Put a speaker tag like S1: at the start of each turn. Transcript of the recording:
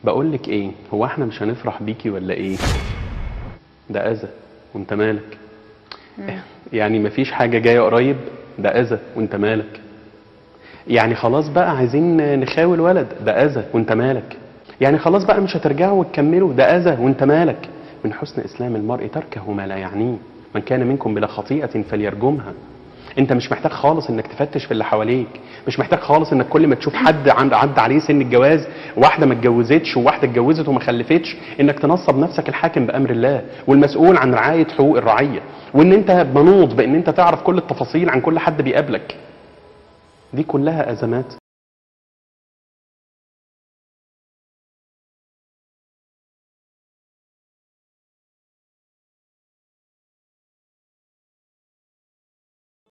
S1: بقول لك ايه، هو احنا مش هنفرح بيكي ولا ايه؟ ده اذى وانت مالك؟ يعني مفيش حاجه جايه قريب، ده اذى وانت مالك؟ يعني خلاص بقى عايزين نخاول ولد، ده اذى وانت مالك؟ يعني خلاص بقى مش هترجعوا وتكملوا، ده اذى وانت مالك؟ من حسن اسلام المرء تركه ما لا يعنيه، من كان منكم بلا خطيئه فليرجمها. انت مش محتاج خالص انك تفتش في اللي حواليك، مش محتاج خالص انك كل ما تشوف حد عدى عليه سن الجواز، واحده ما اتجوزتش وواحده اتجوزت وما خلفتش، انك تنصب نفسك الحاكم بامر الله والمسؤول عن رعايه حقوق الرعيه، وان انت منوط بان انت تعرف كل التفاصيل عن كل حد بيقابلك. دي كلها ازمات